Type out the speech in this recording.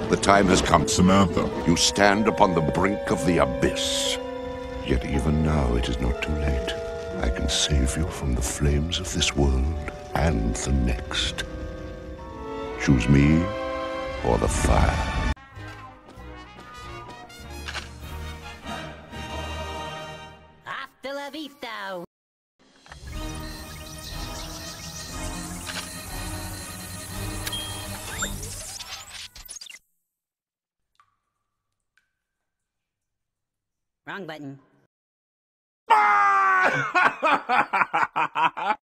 The time has come. Samantha. You stand upon the brink of the abyss. Yet even now it is not too late. I can save you from the flames of this world and the next. Choose me or the fire. Hasta la vista. Wrong button.